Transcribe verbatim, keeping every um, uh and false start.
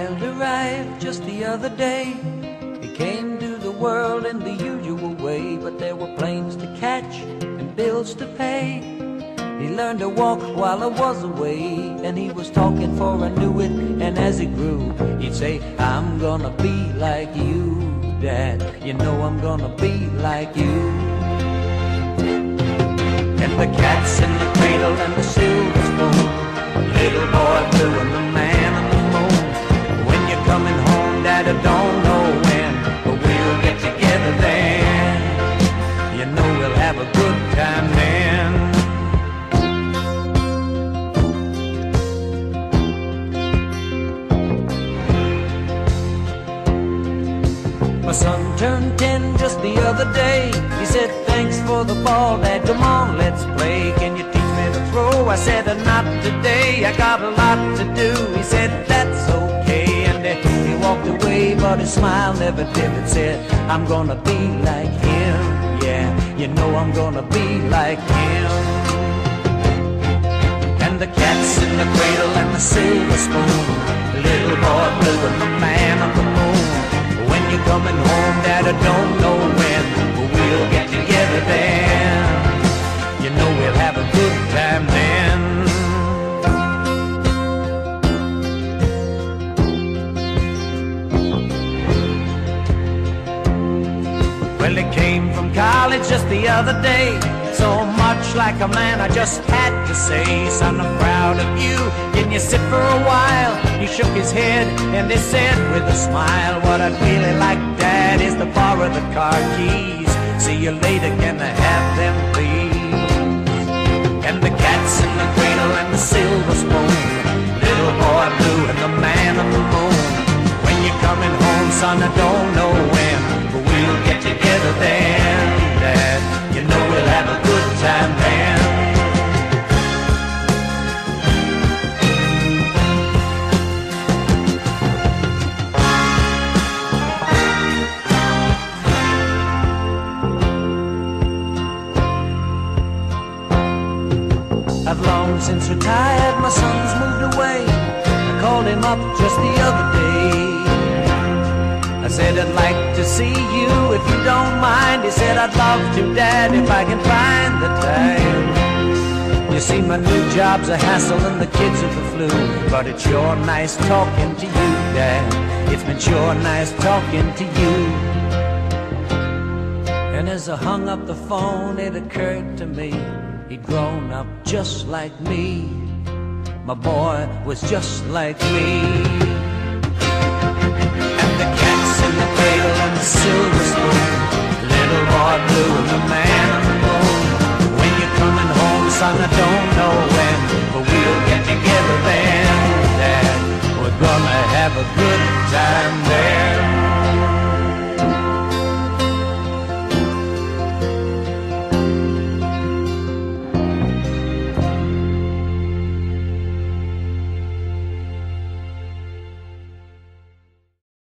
child arrived just the other day. He came to the world in the usual way, but there were planes to catch and bills to pay. He learned to walk while I was away, and he was talking for I knew it. And as he grew, he'd say, I'm gonna be like you, Dad. You know I'm gonna be like you. And the cat's in the cradle and the silver spoon, little boy blue and the man on the moon. When you're coming home, Dad, I don't know when, but we'll get together then. You know we'll have a good time then. My son turned ten just the other day. He said, thanks for the ball, Dad, come on, let's play. Can you teach me to throw? I said, not today, I got a lot to do. He said, that's okay, and he walked away, but his smile never dimmed. Said, I'm gonna be like him, yeah, you know I'm gonna be like him. And the cat's in the cradle and the silver spoon, little boy blue and the man on the moon. When you're coming home, Dad, I don't know when, but we'll get together then. You know we'll have a good time then. Well, he came from college just the other day, so much like a man I just had to say, son, I'm proud of you, can you sit for a while? He shook his head and he said with a smile, what I'd really like, Dad, is to borrow the car keys. See you later, can I have them please? And the cat's in the cradle and the silver spoon, little boy blue and the man on the moon. When you're coming home, son, I don't know when, but we'll get together then, Dad. You know we'll have a good time then. I've long since retired, my son's moved away. I called him up just the other day. I said, I'd like to see you if you don't mind. He said, I'd love to, Dad, if I can find the time. You see, my new job's a hassle and the kids are the flu, but it's sure nice talking to you, Dad. It's been sure nice talking to you. And as I hung up the phone, it occurred to me, he'd grown up just like me. My boy was just like me. And the cat's in the cradle and the silver spoon, little boy blue and the man on the